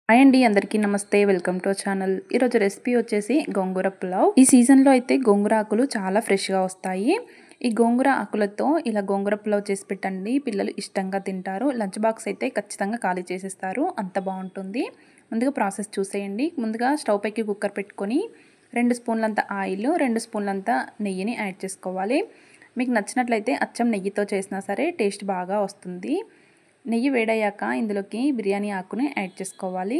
Hi అండి, అందరికీ నమస్తే. Welcome to our channel. ఈరోజు రెసిపీ వచ్చేసి గోంగూర పులావ్. ఈ సీజన్లో అయితే గోంగూర ఆకులు చాలా ఫ్రెష్గా వస్తాయి. ఈ గోంగూర ఆకులతో ఇలా గోంగూర పులావ్ చేసి పెట్టండి, పిల్లలు ఇష్టంగా తింటారు. లంచ్ బాక్స్ అయితే ఖచ్చితంగా ఖాళీ చేసేస్తారు, అంత బాగుంటుంది. ముందుగా ప్రాసెస్ చూసేయండి. ముందుగా స్టవ్ పైకి కుక్కర్ పెట్టుకొని 2 స్పూన్లంత ఆయిల్, 2 స్పూన్లంత నెయ్యిని యాడ్ చేసుకోవాలి. మీకు నచ్చినట్లయితే అచ్చం నెయ్యితో చేసినా సరే టేస్ట్ బాగా వస్తుంది. నెయ్యి వేడయ్యాక ఇందులోకి బిర్యానీ ఆకుని యాడ్ చేసుకోవాలి.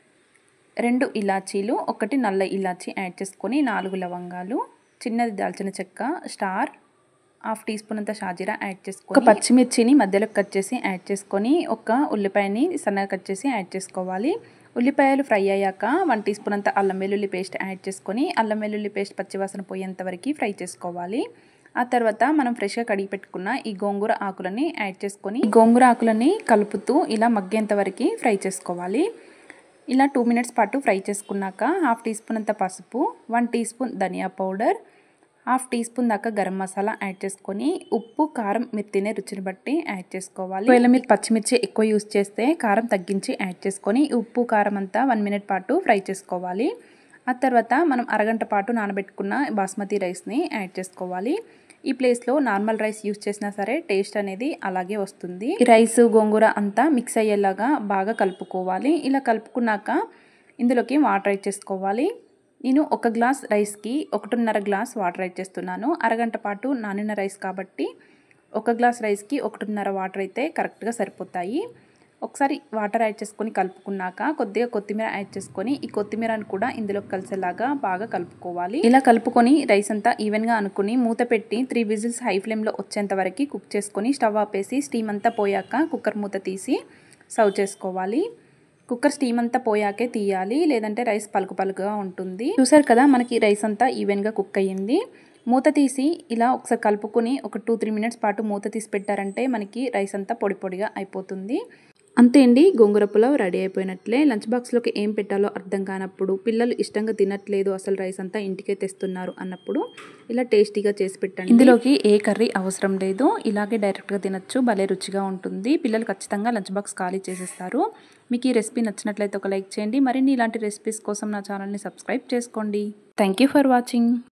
2 ఇలాచీలు, 1 నల్ల ఇలాచీ యాడ్ చేసుకొని 4 లవంగాలు, చిన్నది దాల్చిన చెక్క, స్టార్, 1/2 టీ స్పూన్ అంత షాజీరా యాడ్ చేసుకొని, ఒక పచ్చిమిర్చిని మధ్యలో కట్ చేసి యాడ్ చేసుకొని, ఒక ఉల్లిపాయని సన్నగా కట్ చేసి యాడ్ చేసుకోవాలి. ఉల్లిపాయలు ఫ్రై అయ్యాక 1 టీ స్పూన్ అంత అల్లం వెల్లుల్లి పేస్ట్ యాడ్ చేసుకొని, అల్లం వెల్లుల్లి పేస్ట్ పచ్చివాసన పోయేంత వరకు ఫ్రై చేసుకోవాలి. ఆ తర్వాత మనం ఫ్రెష్గా కడిగి పెట్టుకున్న ఈ గోంగూర ఆకులని యాడ్ చేసుకొని, ఈ గోంగూర ఆకులని కలుపుతూ ఇలా మగ్గేంత వరకు ఫ్రై చేసుకోవాలి. ఇలా 2 మినిట్స్ పాటు ఫ్రై చేసుకున్నాక 1/2 టీ స్పూన్ అంత పసుపు, 1 టీ స్పూన్ ధనియా పౌడర్, 1/2 టీ స్పూన్ దాకా గరం మసాలా యాడ్ చేసుకొని, ఉప్పు, కారం మీరు తినే రుచిని బట్టి యాడ్ చేసుకోవాలి. ఒకవేళ మీరు పచ్చిమిర్చి ఎక్కువ యూస్ చేస్తే కారం తగ్గించి యాడ్ చేసుకొని ఉప్పు కారం అంతా 1 మినిట్ పాటు ఫ్రై చేసుకోవాలి. ఆ తర్వాత మనం అరగంట పాటు నానబెట్టుకున్న బాస్మతి రైస్ని యాడ్ చేసుకోవాలి. ఈ ప్లేస్లో నార్మల్ రైస్ యూస్ చేసినా సరే టేస్ట్ అనేది అలాగే వస్తుంది. ఈ రైస్ గోంగూర అంతా మిక్స్ అయ్యేలాగా బాగా కలుపుకోవాలి. ఇలా కలుపుకున్నాక ఇందులోకి వాటర్ యాడ్ చేసుకోవాలి. నేను 1 గ్లాస్ రైస్కి 1.5 గ్లాస్ వాటర్ యాడ్ చేస్తున్నాను. అరగంట పాటు నానిన రైస్ కాబట్టి 1 గ్లాస్ రైస్కి 1.5 వాటర్ అయితే కరెక్ట్గా సరిపోతాయి. ఒకసారి వాటర్ యాడ్ చేసుకొని కలుపుకున్నాక కొద్దిగా కొత్తిమీర యాడ్ చేసుకొని, ఈ కొత్తిమీరను కూడా ఇందులోకి కలిసేలాగా బాగా కలుపుకోవాలి. ఇలా కలుపుకొని రైస్ అంతా ఈవెన్గా అనుకుని మూత పెట్టి 3 విజిల్స్ హై ఫ్లేమ్లో వచ్చేంత వరకు కుక్ చేసుకొని స్టవ్ ఆపేసి స్టీమ్ అంతా పోయాక కుక్కర్ మూత తీసి సర్వ్ చేసుకోవాలి. కుక్కర్ స్టీమ్ అంతా పోయాకే తీయాలి, లేదంటే రైస్ పలుకు పలుకుగా ఉంటుంది. చూసారు కదా, మనకి రైస్ అంతా ఈవెన్గా కుక్ అయ్యింది. మూత తీసి ఇలా ఒకసారి కలుపుకొని ఒక 2-3 మినిట్స్ పాటు మూత తీసి పెట్టారంటే మనకి రైస్ అంతా పొడి పొడిగా అయిపోతుంది. అంతే అండి, గోంగూర పులావ్ రెడీ అయిపోయినట్లే. లంచ్ బాక్స్లోకి ఏం పెట్టాలో అర్థం కానప్పుడు, పిల్లలు ఇష్టంగా తినట్లేదు, అసలు రైస్ అంతా ఇంటికే తెస్తున్నారు అన్నప్పుడు ఇలా టేస్టీగా చేసి పెట్టండి. ఇందులోకి ఏ కర్రీ అవసరం లేదు, ఇలాగే డైరెక్ట్గా తినచ్చు, భలే రుచిగా ఉంటుంది. పిల్లలు ఖచ్చితంగా లంచ్ బాక్స్ ఖాళీ చేసేస్తారు. మీకు ఈ రెసిపీ నచ్చినట్లయితే ఒక లైక్ చేయండి. మరిన్ని ఇలాంటి రెసిపీస్ కోసం నా ఛానల్ని సబ్స్క్రైబ్ చేసుకోండి. Thank you for watching.